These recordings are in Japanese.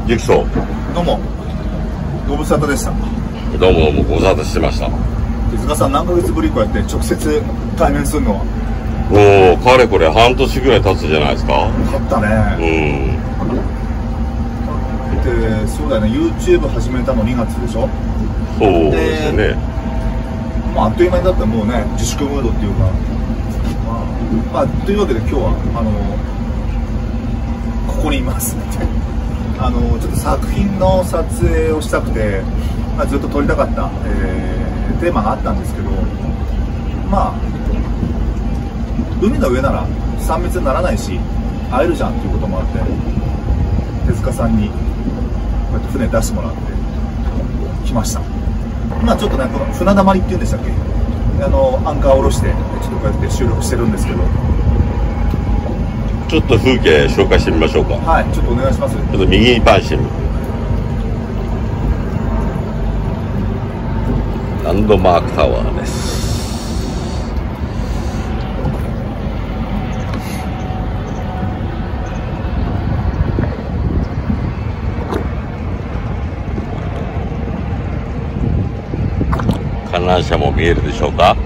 ゆきそう。 どうも、ご無沙汰でした。 どうもどうもご無沙汰してました。 手塚さん、何ヶ月ぶりこうやって直接対面するのは。 もうかれこれ半年ぐらい経つじゃないですか。 経ったね。で、そうだよね、YouTube 始めたの2月でしょ。 そうですね。 まあ、あっという間にだったらもうね、自粛ムードっていうか、まあ、というわけで今日はここにいますちょっと作品の撮影をしたくて、まあ、ずっと撮りたかった、テーマがあったんですけど、まあ海の上なら3密にならないし会えるじゃんっていうこともあって、手塚さんにこうやって船出してもらって来ました。今ちょっとね、この船だまりっていうんでしたっけ、アンカーを下ろしてちょっとこうやって収録してるんですけど、 ちょっと風景紹介してみましょうか。 はい、ちょっとお願いします。 ちょっと右にパンしてみる。ランドマークタワーです。観覧車も見えるでしょうか。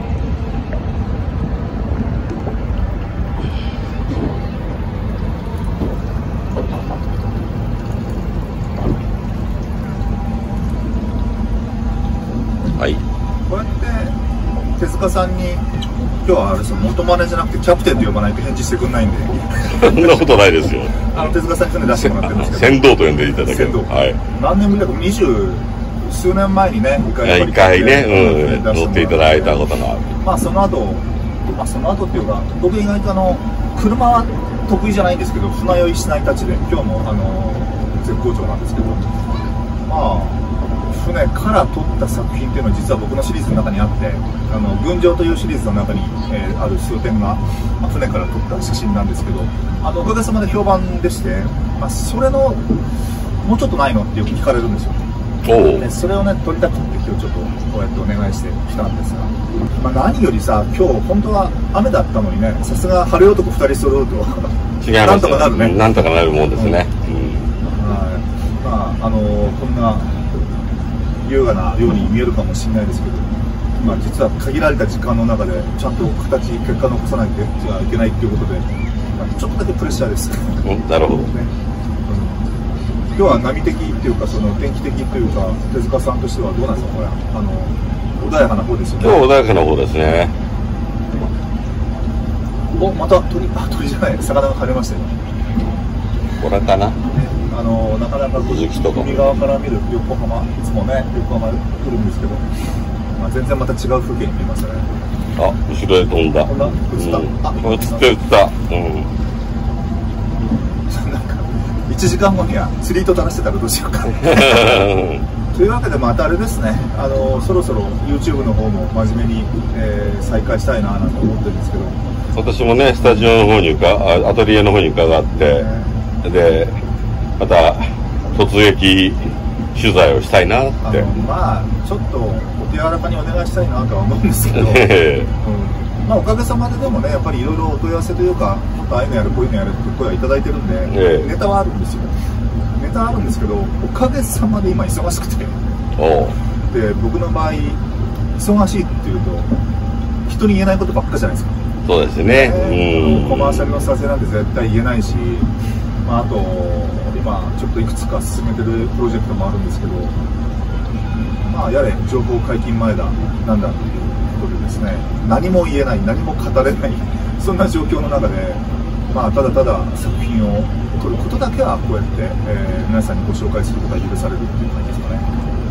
はい、 こうやって手塚さんに今日はあれ元マネじゃなくてキャプテンと呼ばないと返事してくんないんでそんなことないですよ。 手塚さんに船出してもらってるんですけど、 船頭と呼んでいただける。はい、 何年ぶりだか20数年前にね、 一回ね、乗っていただいたことがある。 まあその後っていうか、僕意外と車は得意じゃないんですけど、船酔いしないたちで今日も絶好調なんですけど、まあ船から撮った作品っていうのは実は僕のシリーズの中にあって、群青というシリーズの中に、ある数点が、船から撮った写真なんですけど、おかげさまで評判でして、それのもうちょっとないのってよく聞かれるんですよ。でそれをね撮りたくて今日ちょっとこうやってお願いしてきたんですが、何よりさ、今日本当は雨だったのにね、さすが晴れ男2人揃うと違います。 なんとかなるね。 なんとかなるもんですね。 まあこんな優雅なように見えるかもしれないですけど、実は限られた時間の中でちゃんと結果残さないといけないっていうことで、ちょっとだけプレッシャーです。 なるほどね。 今日は波的っていうか、天気的というか、手塚さんとしてはどうなんですか、これ穏やかな方ですよね。 今日穏やかな方ですね。 また鳥じゃない、魚が枯れましたよ。 これかな。 なかなか海側から見る横浜、いつもね横浜来るんですけど、全然また違う風景に見えましたね。 あ、後ろへ飛んだ。 映った。1時間後には釣り糸垂らしてたらどうしようかというわけで、またあれですね、そろそろ YouTube の方も真面目に、再開したいななんて思ってるんですけど、 私もねスタジオの方にアトリエの方に伺って、でまた突撃取材をしたいなって、 ちょっとお手柔らかにお願いしたいなとは思うんですけど、おかげさまででもね、やっぱりいろいろお問い合わせというか、ああいうのやるこういうのやるって声はいただいてるんで、ネタはあるんですよ。ネタはあるんですけど、おかげさまで今忙しくて、で僕の場合忙しいっていうと人に言えないことばっかじゃないですか。 そうですね。 コマーシャルの撮影なんて絶対言えないし、あと今ちょっといくつか進めてるプロジェクトもあるんですけど、やれ情報解禁前だなんだっていうことでですね、何も言えない、何も語れないそんな状況の中で、ただただ作品を撮ることだけはこうやって、皆さんにご紹介することが許されるっていう感じですかね。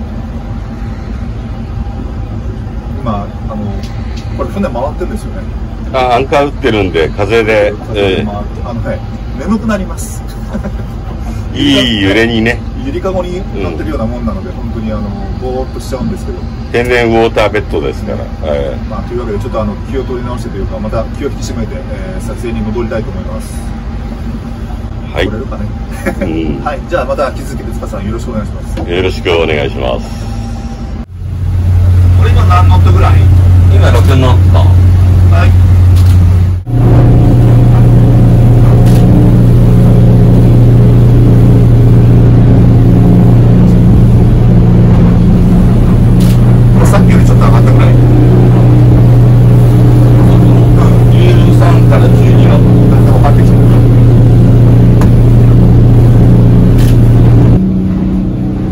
今これ船回ってるんですよね。 アンカー打ってるんで風で、 眠くなりますいい揺れにね、 ゆりかごに乗ってるようなもんなので、本当にぼーっとしちゃうんですけど、 天然ウォーターベッドですから、 というわけでちょっと気を取り直してというか、また気を引き締めて、撮影に戻りたいと思います。 はい、 来れるかねはい、じゃあまた引き続き手塚さんよろしくお願いします。 よろしくお願いします。 これ今何ノットぐらい？ 今6ノット。 はい。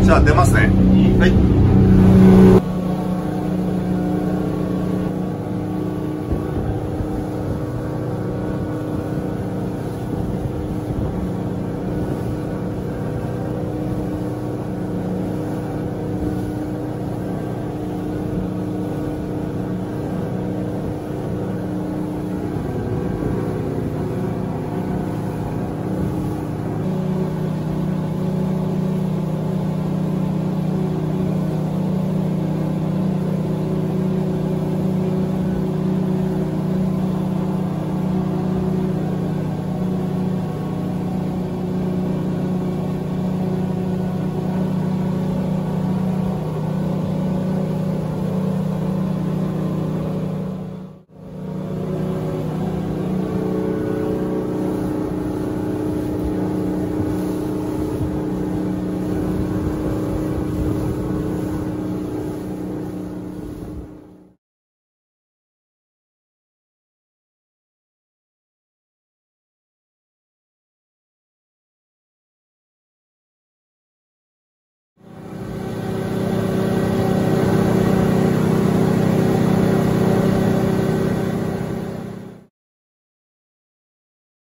じゃあ出ますね。はい。